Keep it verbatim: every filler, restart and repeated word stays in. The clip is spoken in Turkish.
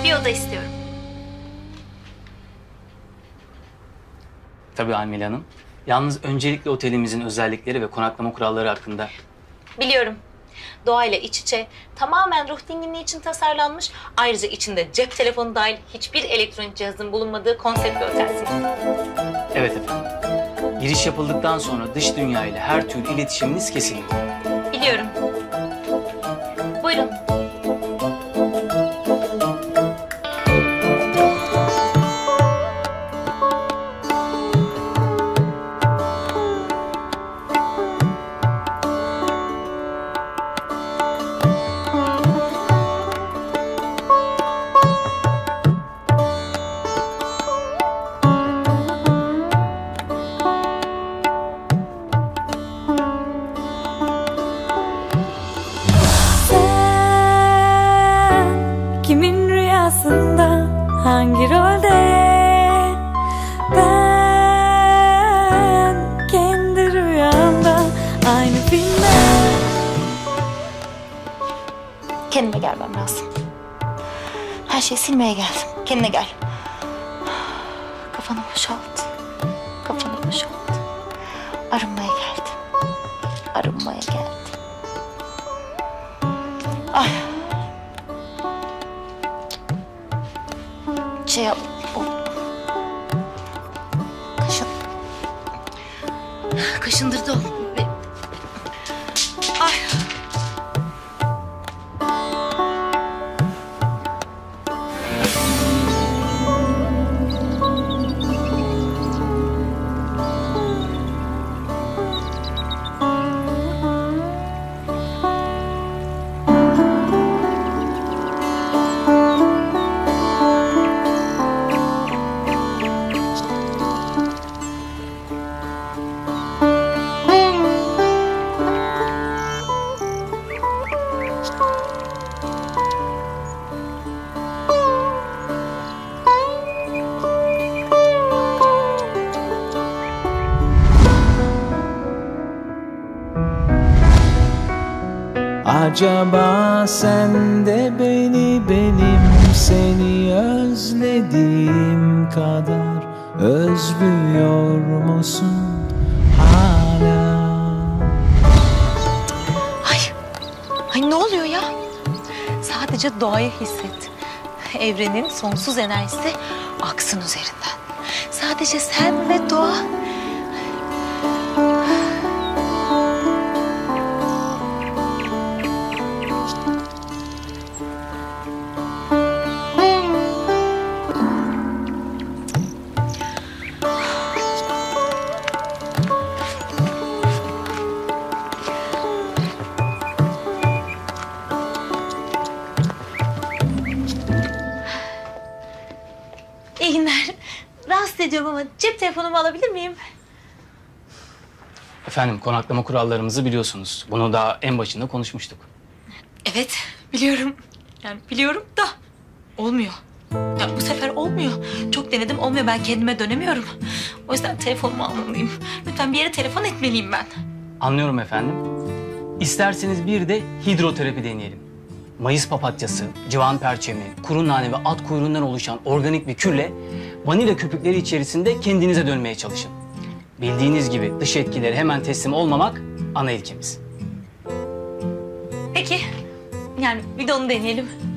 Bir oda istiyorum. Tabii Almila Hanım. Yalnız öncelikle otelimizin özellikleri ve konaklama kuralları hakkında... Biliyorum. Doğayla iç içe, tamamen ruh dinginliği için tasarlanmış, ayrıca içinde cep telefonu dahil hiçbir elektronik cihazın bulunmadığı konsept bir otelsiniz. Evet efendim. Giriş yapıldıktan sonra dış dünya ile her türlü iletişiminiz kesiliyor. Biliyorum. Buyurun. Kimin rüyasında, hangi rolde? Ben kendi rüyamda, aynı filmde. Kendime gelmem lazım. Her şeyi silmeye geldim. Kendine gel. Kafanı boşalt. Kafanı boşalt. Arınmaya geldim. Arınmaya geldim. Ay. Şey yap. O. Kaşın. Kaşındırdı o. Ay. Acaba sen de beni benim seni özlediğim kadar özlüyor musun hala? Ay. Ay ne oluyor ya? Sadece doğayı hisset. Evrenin sonsuz enerjisi aksın üzerinden. Sadece sen ve doğa. İyi günler. Rahatsız ediyorum ama cep telefonumu alabilir miyim? Efendim konaklama kurallarımızı biliyorsunuz. Bunu daha en başında konuşmuştuk. Evet, biliyorum. Yani biliyorum da olmuyor. Ya bu sefer olmuyor. Çok denedim, olmuyor. Ben kendime dönemiyorum. O yüzden telefonumu almalıyım. Lütfen bir yere telefon etmeliyim ben. Anlıyorum efendim. İsterseniz bir de hidroterapi deneyelim. Mayıs papatyası, civan perçemi, kuru nane ve at kuyruğundan oluşan organik bir kürle vanilya köpükleri içerisinde kendinize dönmeye çalışın. Bildiğiniz gibi dış etkileri hemen teslim olmamak ana ilkemiz. Peki. Yani bir de onu deneyelim.